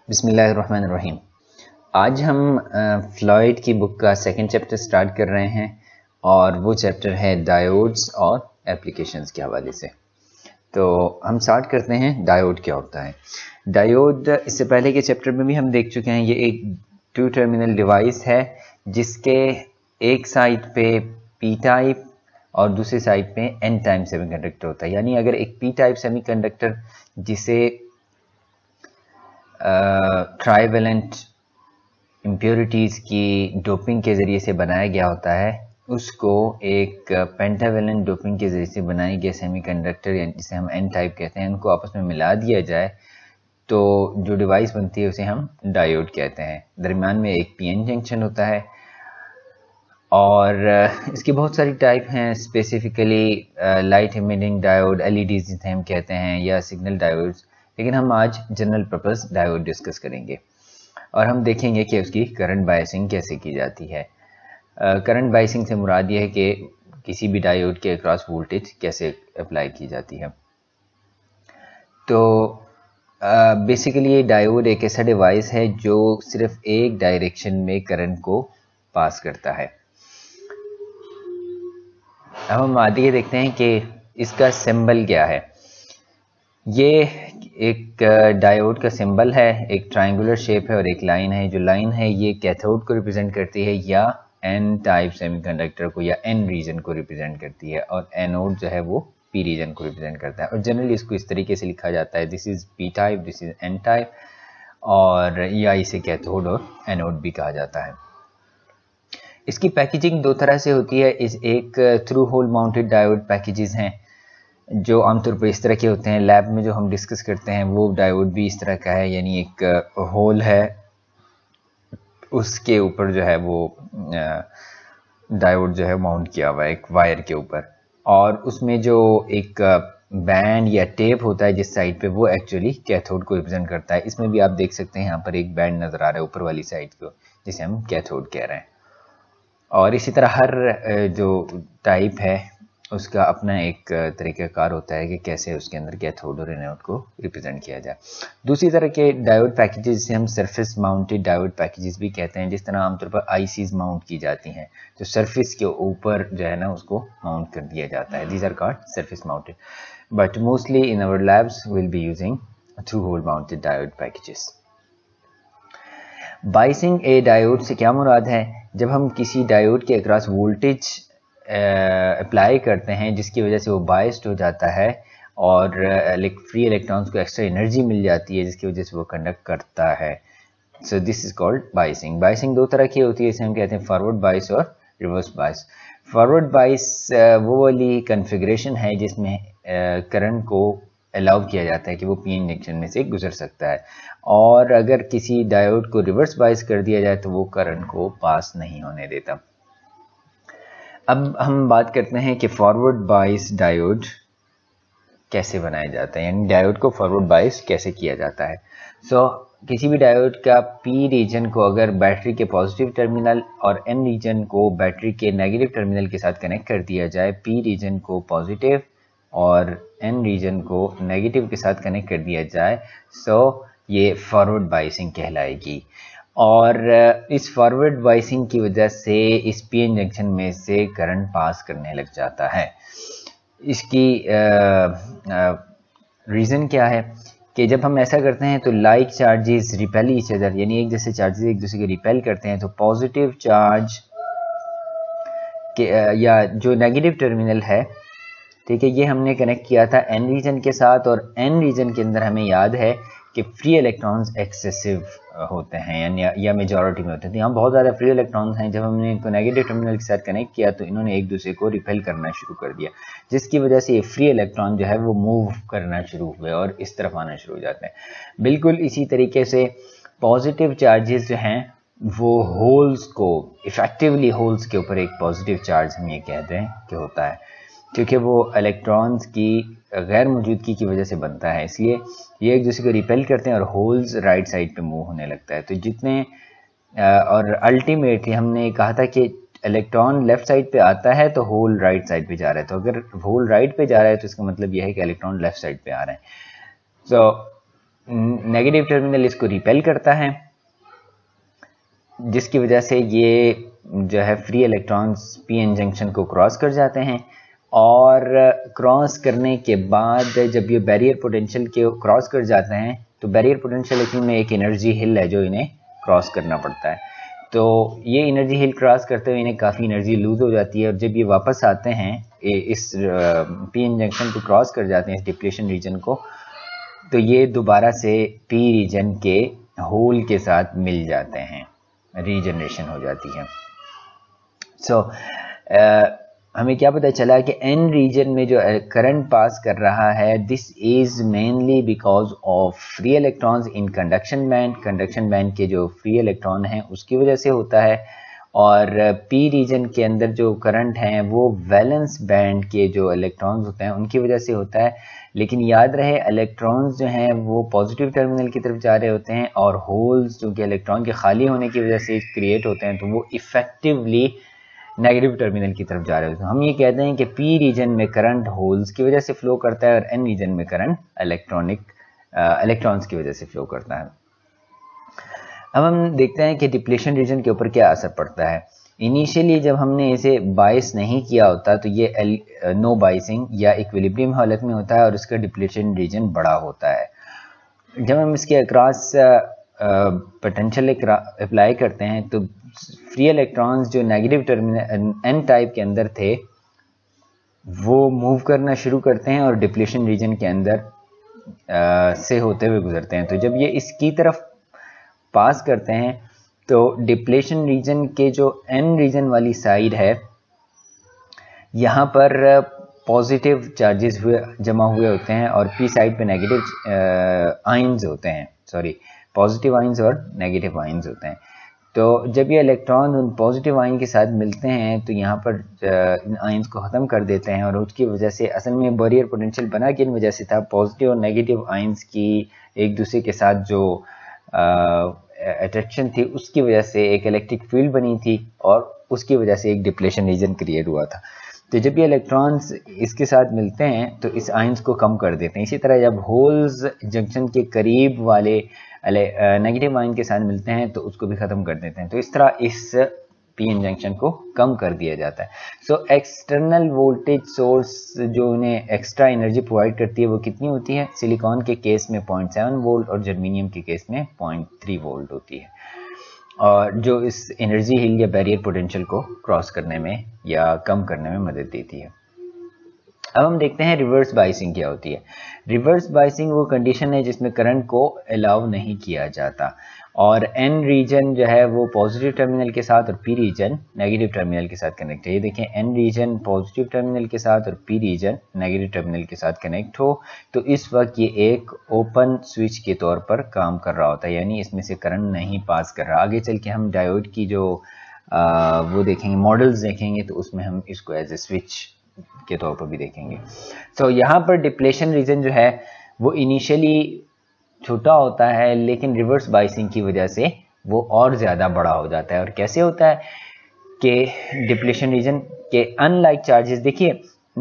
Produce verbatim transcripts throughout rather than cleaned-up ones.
बिस्मिल्लाहिर्रहमानिर्रहीम। आज हम फ्लॉयड की बुक का सेकंड चैप्टर स्टार्ट कर रहे हैं और वो चैप्टर है डायोड्स और एप्लीकेशंस के हवाले से। तो हम स्टार्ट करते हैं, डायोड क्या होता है। डायोड इससे पहले के चैप्टर में भी हम देख चुके हैं। ये एक टू टर्मिनल डिवाइस है जिसके एक साइड पे पी टाइप और दूसरी साइड पे एन टाइप सेमीकंडक्टर होता है। यानी अगर एक पी टाइप सेमीकंडक्टर जिसे ट्राइवेलेंट इम्प्योरिटीज़ की डोपिंग के ज़रिए से बनाया गया होता है, उसको एक पेंटावेलेंट डोपिंग के ज़रिए से बनाई गया सेमीकंडक्टर यानी जिसे हम एन टाइप कहते हैं, उनको आपस में मिला दिया जाए तो जो डिवाइस बनती है उसे हम डायोड कहते हैं। दरमियान में एक पीएन जंक्शन होता है और इसकी बहुत सारी टाइप हैं। Specifically light emitting diode, LED जिसे हम कहते हैं, या सिग्नल डायोड्स। लेकिन हम आज जनरल पर्पस डायोड डिस्कस करेंगे और हम देखेंगे कि उसकी करंट बायसिंग कैसे की जाती है। करंट बायसिंग से मुराद ये है कि किसी भी डायोड के अक्रॉस वोल्टेज कैसे अप्लाई की जाती है। तो बेसिकली ये डायोड एक ऐसा डिवाइस है जो सिर्फ एक डायरेक्शन में करंट को पास करता है। अब हम आगे ये देखते हैं कि इसका सिंबल क्या है। ये एक डायोड का सिंबल है, एक ट्रायंगुलर शेप है और एक लाइन है। जो लाइन है ये कैथोड को रिप्रेजेंट करती है या एन टाइप सेमीकंडक्टर को या एन रीजन को रिप्रेजेंट करती है, और एनोड जो है वो पी रीजन को रिप्रेजेंट करता है। और जनरली इसको इस तरीके से लिखा जाता है, this is P type, this is N type, और या इसे कैथोड और एनोड भी कहा जाता है। इसकी पैकेजिंग दो तरह से होती है। इस एक through hole mounted diode packages हैं जो आमतौर पर इस तरह के होते हैं। लैब में जो हम डिस्कस करते हैं वो डायोड भी इस तरह का है, यानी एक होल है, उसके ऊपर जो है वो डायोड जो है माउंट किया हुआ है एक वायर के ऊपर, और उसमें जो एक बैंड या टेप होता है जिस साइड पे, वो एक्चुअली कैथोड को रिप्रेजेंट करता है। इसमें भी आप देख सकते हैं यहाँ पर एक बैंड नज़र आ रहा है ऊपर वाली साइड को, जिसे हम कैथोड कह रहे हैं। और इसी तरह हर जो टाइप है उसका अपना एक तरीक़ाकार होता है कि कैसे उसके अंदर कैथोड और एनोड को रिप्रेजेंट किया जाए। दूसरी तरह के डायोड पैकेजेस जिसे हम सरफेस माउंटेड डायोड पैकेजेस भी कहते हैं, जिस तरह आमतौर पर आईसीज माउंट की जाती हैं, जो सरफेस के ऊपर जो है ना उसको माउंट कर दिया जाता है। These are called surface mounted, but mostly in our labs will be using through hole mounted diode packages. Biasing a diode से क्या मुराद है? जब हम किसी डायोड के अक्रॉस वोल्टेज अप्लाई करते हैं जिसकी वजह से वो बायस्ड हो जाता है और फ्री इलेक्ट्रॉन्स को एक्स्ट्रा एनर्जी मिल जाती है जिसकी वजह से वो कंडक्ट करता है। So this is called biasing. Biasing दो तरह की होती है, इसे हम कहते हैं फॉरवर्ड बायस और रिवर्स बायस। फॉरवर्ड बायस वो वाली कन्फिग्रेशन है जिसमें करंट को अलाउ किया जाता है कि वो पीएन जंक्शन में से गुजर सकता है, और अगर किसी डायोड को रिवर्स बायस कर दिया जाए तो वो करंट को पास नहीं होने देता। अब हम बात करते हैं कि फॉरवर्ड बायस डायोड कैसे बनाया जाता है, यानी डायोड को फॉरवर्ड बायस कैसे किया जाता है। सो so, किसी भी डायोड का पी रीजन को अगर बैटरी के पॉजिटिव टर्मिनल और एन रीजन को बैटरी के नेगेटिव टर्मिनल के साथ कनेक्ट कर दिया जाए, पी रीजन को पॉजिटिव और एन रीजन को नेगेटिव के साथ कनेक्ट कर दिया जाए, सो so, ये फॉरवर्ड बायसिंग कहलाएगी। और इस फॉरवर्ड बायसिंग की वजह से इस पीएन जंक्शन में से करंट पास करने लग जाता है। इसकी रीज़न क्या है कि जब हम ऐसा करते हैं तो like charges repel each other, यानी एक जैसे चार्जेस एक दूसरे को रिपेल करते हैं, तो पॉजिटिव चार्ज के या जो नेगेटिव टर्मिनल है, ठीक है, ये हमने कनेक्ट किया था एन रीजन के साथ, और एन रीजन के अंदर हमें याद है कि फ्री इलेक्ट्रॉन्स एक्सेसिव होते हैं यानी या, या मेजॉरिटी में होते हैं। यहाँ बहुत ज़्यादा फ्री इलेक्ट्रॉन्स हैं। जब हमने इनको नेगेटिव टर्मिनल के साथ कनेक्ट किया तो इन्होंने एक दूसरे को रिपेल करना शुरू कर दिया, जिसकी वजह से ये फ्री इलेक्ट्रॉन जो है वो मूव करना शुरू हुए और इस तरफ आना शुरू हो जाते हैं। बिल्कुल इसी तरीके से पॉजिटिव चार्जेस जो हैं वो होल्स को, इफेक्टिवली होल्स के ऊपर एक पॉजिटिव चार्ज हम ये कहते हैं कि होता है, क्योंकि वो इलेक्ट्रॉन्स की गैर मौजूदगी की वजह से बनता है, इसलिए ये एक दूसरे को रिपेल करते हैं और होल्स राइट साइड पे मूव होने लगता है। तो जितने और अल्टीमेटली हमने कहा था कि इलेक्ट्रॉन लेफ्ट साइड पे आता है तो होल राइट साइड पे जा रहा है, तो अगर होल राइट पे जा रहा है तो इसका मतलब यह है कि इलेक्ट्रॉन लेफ्ट साइड पे आ रहे हैं। सो नेगेटिव टर्मिनल इसको रिपेल करता है, जिसकी वजह से ये जो है free electrons P N junction को क्रॉस कर जाते हैं, और क्रॉस करने के बाद जब ये बैरियर पोटेंशियल के क्रॉस कर जाते हैं तो बैरियर पोटेंशियल एक्चुअली में एक एनर्जी हिल है जो इन्हें क्रॉस करना पड़ता है। तो ये एनर्जी हिल क्रॉस करते हुए इन्हें काफ़ी एनर्जी लूज हो जाती है, और जब ये वापस आते हैं इस पी एन जंक्शन को क्रॉस कर जाते हैं इस डिप्लेशन रीजन को, तो ये दोबारा से पी रीजन के होल के साथ मिल जाते हैं, रीजनरेशन हो जाती है। सो so, uh, हमें क्या पता चला कि एन रीजन में जो करंट पास कर रहा है, this is mainly because of free electrons in conduction band. Conduction band के जो फ्री इलेक्ट्रॉन हैं उसकी वजह से होता है, और पी रीजन के अंदर जो करंट हैं वो वैलेंस बैंड के जो इलेक्ट्रॉन्स होते हैं उनकी वजह से होता है। लेकिन याद रहे इलेक्ट्रॉन्स जो हैं वो पॉजिटिव टर्मिनल की तरफ जा रहे होते हैं, और होल्स जो कि इलेक्ट्रॉन के खाली होने की वजह से क्रिएट होते हैं, तो वो इफेक्टिवली नेगेटिव टर्मिनल की तरफ जा रहे होते हैं। हम ये कहते हैं कि पी रीजन में करंट होल्स की वजह से फ्लो करता है, और एन रीजन में करंट इलेक्ट्रॉनिक इलेक्ट्रॉन्स की वजह से फ्लो करता है। अब हम देखते हैं कि डिप्लेशन रीजन के ऊपर क्या असर पड़ता है। इनिशियली जब हमने इसे बाइस नहीं किया होता तो ये नो बाइसिंग या इक्विलिब्रियम हालत में होता है, और इसका डिप्लेशन रीजन बड़ा होता है। जब हम इसके अक्रॉस पोटेंशियल अप्लाई करते हैं तो फ्री इलेक्ट्रॉन्स जो नेगेटिव टर्मिनल एन टाइप के अंदर थे वो मूव करना शुरू करते हैं और डिप्लेशन रीजन के अंदर आ, से होते हुए गुजरते हैं। तो जब ये इसकी तरफ पास करते हैं तो डिप्लेशन रीजन के जो एन रीजन वाली साइड है यहाँ पर पॉजिटिव चार्जेस हुए जमा हुए होते हैं, और पी साइड पे नेगेटिव आयंस होते हैं, सॉरी पॉजिटिव आयंस और नेगेटिव आयंस होते हैं। तो जब ये इलेक्ट्रॉन उन पॉजिटिव आयन के साथ मिलते हैं तो यहाँ पर इन आयंस को ख़त्म कर देते हैं, और उसकी वजह से असल में बैरियर पोटेंशियल बना किन वजह से था, पॉजिटिव और नेगेटिव आयंस की एक दूसरे के साथ जो अट्रैक्शन थी उसकी वजह से एक इलेक्ट्रिक फील्ड बनी थी, और उसकी वजह से एक डिप्लेशन रीजन क्रिएट हुआ था। तो जब ये इलेक्ट्रॉन्स इसके साथ मिलते हैं तो इस आयंस को कम कर देते हैं। इसी तरह जब होल्स जंक्शन के करीब वाले नेगेटिव आयन के साथ मिलते हैं तो उसको भी ख़त्म कर देते हैं। तो इस तरह इस पी एन जंक्शन को कम कर दिया जाता है। सो एक्सटर्नल वोल्टेज सोर्स जो उन्हें एक्स्ट्रा एनर्जी प्रोवाइड करती है वो कितनी होती है? सिलिकॉन के केस में पॉइंट सेवन वोल्ट और जर्मेनियम के केस में पॉइंट थ्री वोल्ट होती है, और जो इस एनर्जी हिल या बैरियर पोटेंशियल को क्रॉस करने में या कम करने में मदद देती है। अब हम देखते हैं रिवर्स बाइसिंग क्या होती है। रिवर्स बाइसिंग वो कंडीशन है जिसमें करंट को अलाउ नहीं किया जाता, और एन रीजन जो है वो पॉजिटिव टर्मिनल के साथ और पी रीजन नेगेटिव टर्मिनल के साथ कनेक्ट है। ये देखें, एन रीजन पॉजिटिव टर्मिनल के साथ और पी रीजन नेगेटिव टर्मिनल के साथ कनेक्ट हो तो इस वक्त ये एक ओपन स्विच के तौर पर काम कर रहा होता है, यानी इसमें से करंट नहीं पास कर रहा। आगे चल के हम डायोड की जो आ, वो देखेंगे, मॉडल्स देखेंगे, तो उसमें हम इसको एज ए स्विच के तौर पर भी देखेंगे। तो so, यहाँ पर डिप्लेशन रीजन जो है वो इनिशियली छोटा होता है, लेकिन रिवर्स बाइसिंग की वजह से वो और ज़्यादा बड़ा हो जाता है। और कैसे होता है कि डिप्लेशन रीजन के अनलाइक चार्जेस, देखिए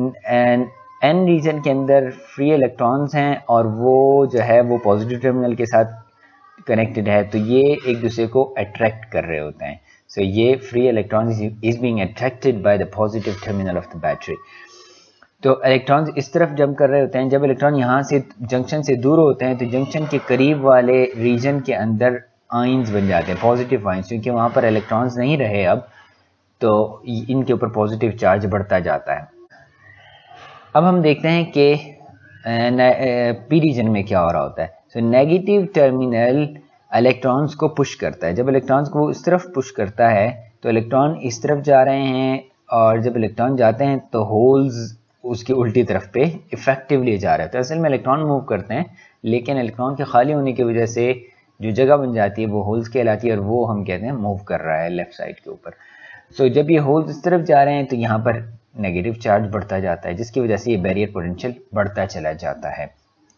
एन रीजन के अंदर फ्री इलेक्ट्रॉन्स हैं और वो जो है वो पॉजिटिव टर्मिनल के साथ कनेक्टेड है, तो ये एक दूसरे को अट्रैक्ट कर रहे होते हैं। सो so, ये free electron is being attracted by the positive terminal of the battery. तो इलेक्ट्रॉन्स इस तरफ जंप कर रहे होते हैं। जब इलेक्ट्रॉन यहाँ से जंक्शन से दूर होते हैं तो जंक्शन के करीब वाले रीजन के अंदर आयंस बन जाते हैं, पॉजिटिव आयंस, क्योंकि वहाँ पर इलेक्ट्रॉन्स नहीं रहे अब, तो इनके ऊपर पॉजिटिव चार्ज बढ़ता जाता है। अब हम देखते हैं कि पी रीजन में क्या हो रहा होता है। सो नेगेटिव टर्मिनल इलेक्ट्रॉन्स को पुश करता है। जब इलेक्ट्रॉन्स को इस तरफ पुश करता है तो इलेक्ट्रॉन इस तरफ जा रहे हैं, और जब इलेक्ट्रॉन जाते हैं तो होल्स उसकी उल्टी तरफ पे इफेक्टिवली जा रहे हैं। तो असल में इलेक्ट्रॉन मूव करते हैं, लेकिन इलेक्ट्रॉन के खाली होने की वजह से जो जगह बन जाती है वो होल्स कहलाती है, और वो हम कहते हैं मूव कर रहा है लेफ्ट साइड के ऊपर। सो so, जब ये होल्स इस तरफ जा रहे हैं तो यहाँ पर नेगेटिव चार्ज बढ़ता जाता है, जिसकी वजह से ये बैरियर पोटेंशियल बढ़ता चला जाता है।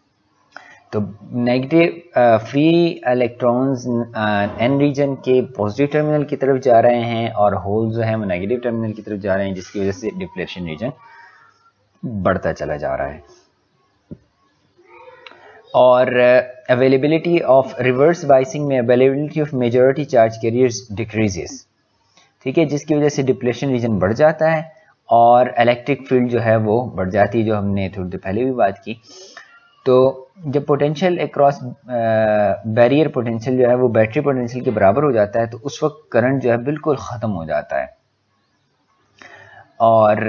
तो negative free electrons N region के पॉजिटिव टर्मिनल की तरफ जा रहे हैं, और होल जो है वो नेगेटिव टर्मिनल की तरफ जा रहे हैं, जिसकी वजह से डिप्लेशन रीजन बढ़ता चला जा रहा है। और अवेलेबिलिटी ऑफ रिवर्स बाइसिंग में availability of majority charge carriers decreases, ठीक है, जिसकी वजह से डिप्लेशन रीजन बढ़ जाता है और इलेक्ट्रिक फील्ड जो है वो बढ़ जाती है, जो हमने थोड़ी देर पहले भी बात की। तो जब पोटेंशियल अक्रॉस बैरियर पोटेंशियल जो है वो बैटरी पोटेंशियल के बराबर हो जाता है तो उस वक्त करंट जो है बिल्कुल ख़त्म हो जाता है। और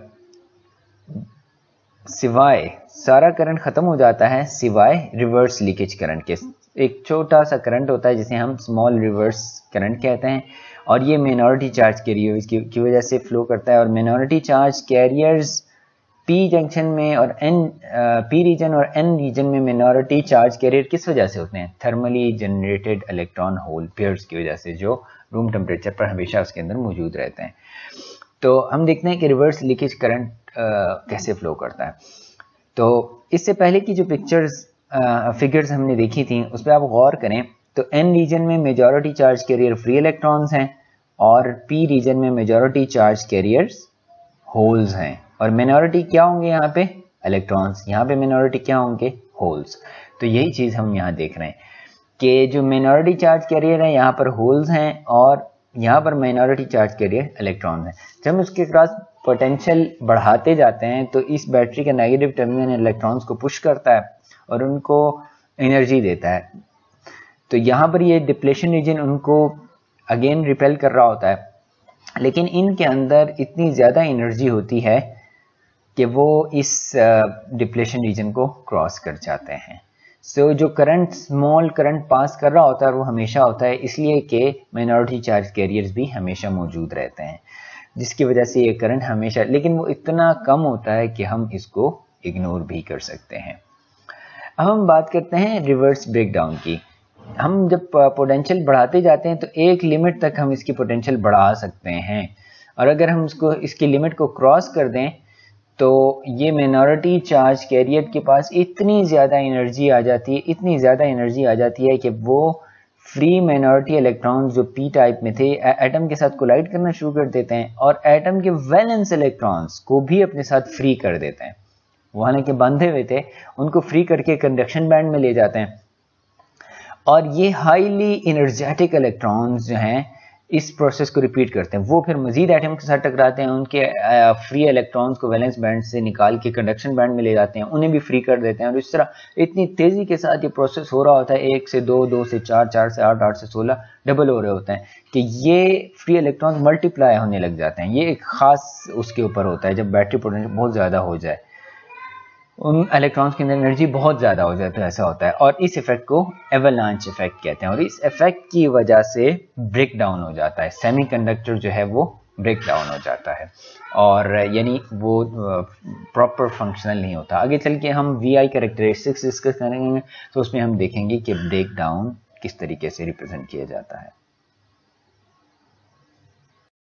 सिवाय सारा करंट ख़त्म हो जाता है सिवाय रिवर्स लीकेज करंट के। एक छोटा सा करंट होता है जिसे हम स्मॉल रिवर्स करंट कहते हैं और ये मिनॉरिटी चार्ज कैरियर्स की, की वजह से फ्लो करता है। और minority charge carriers P junction में और एन पी रीजन और एन रीजन में मिनॉरिटी चार्ज कैरियर किस वजह से होते हैं? Thermally generated electron hole pairs की वजह से, जो रूम टेम्परेचर पर हमेशा उसके अंदर मौजूद रहते हैं। तो हम देखते हैं कि रिवर्स लीकेज करंट कैसे फ्लो करता है। तो इससे पहले की जो पिक्चर्स फिगर्स हमने देखी थी उस पर आप गौर करें तो एन रीजन में majority charge carrier free electrons हैं और पी रीजन में मेजॉरिटी चार्ज कैरियर्स होल्स हैं। और मिनॉरिटी क्या होंगे यहाँ पे? इलेक्ट्रॉन्स। यहाँ पे मिनॉरिटी क्या होंगे? होल्स। तो यही चीज़ हम यहाँ देख रहे हैं कि जो मिनॉरिटी चार्ज कैरियर है यहाँ पर होल्स हैं और यहाँ पर माइनॉरिटी चार्ज कैरियर इलेक्ट्रॉन है। जब हम उसके क्रॉस पोटेंशियल बढ़ाते जाते हैं तो इस बैटरी का नेगेटिव टर्मिनल इलेक्ट्रॉन्स को पुश करता है और उनको एनर्जी देता है। तो यहाँ पर ये डिप्लेशन रीजन उनको अगेन रिपेल कर रहा होता है, लेकिन इनके अंदर इतनी ज़्यादा एनर्जी होती है कि वो इस डिप्लेशन रीजन को क्रॉस कर जाते हैं। सो so, जो करंट स्मॉल करंट पास कर रहा होता है वो हमेशा होता है इसलिए कि माइनॉरिटी चार्ज कैरियर्स भी हमेशा मौजूद रहते हैं, जिसकी वजह से ये करंट हमेशा, लेकिन वो इतना कम होता है कि हम इसको इग्नोर भी कर सकते हैं। अब हम बात करते हैं रिवर्स ब्रेकडाउन की। हम जब पोटेंशियल बढ़ाते जाते हैं तो एक लिमिट तक हम इसकी पोटेंशियल बढ़ा सकते हैं और अगर हम इसको इसकी लिमिट को क्रॉस कर दें तो ये मिनॉरिटी चार्ज कैरियर के पास इतनी ज़्यादा एनर्जी आ जाती है इतनी ज़्यादा एनर्जी आ जाती है कि वो फ्री माइनॉरिटी इलेक्ट्रॉन्स जो पी टाइप में थे एटम के साथ कोलाइड करना शुरू कर देते हैं और एटम के वैलेंस इलेक्ट्रॉन्स को भी अपने साथ फ्री कर देते हैं। वो हालांकि बंधे हुए थे, उनको फ्री करके कंडक्शन बैंड में ले जाते हैं और ये हाईली एनर्जेटिक इलेक्ट्रॉन्स जो हैं इस प्रोसेस को रिपीट करते हैं। वो फिर मजीद एटम के साथ टकराते हैं, उनके फ्री इलेक्ट्रॉन्स को वैलेंस बैंड से निकाल के कंडक्शन बैंड में ले जाते हैं, उन्हें भी फ्री कर देते हैं और इस तरह इतनी तेज़ी के साथ ये प्रोसेस हो रहा होता है, एक से दो, दो से चार, चार से आठ, आठ से सोलह डबल हो रहे होते हैं कि ये फ्री इलेक्ट्रॉन्स मल्टीप्लाई होने लग जाते हैं। ये एक ख़ास उसके ऊपर होता है जब बैटरी पोटेंशियल बहुत ज़्यादा हो जाए, उन इलेक्ट्रॉन्स के अंदर एनर्जी बहुत ज़्यादा हो जाए तो ऐसा होता है और इस इफेक्ट को एवलांच इफेक्ट कहते हैं। और इस इफेक्ट की वजह से ब्रेक डाउन हो जाता है, सेमीकंडक्टर जो है वो ब्रेक डाउन हो जाता है और यानी वो प्रॉपर फंक्शनल नहीं होता। आगे चल के हम वी आई कैरेक्टरिस्टिक्स डिस्कस करेंगे तो उसमें हम देखेंगे कि ब्रेक डाउन किस तरीके से रिप्रेजेंट किया जाता है।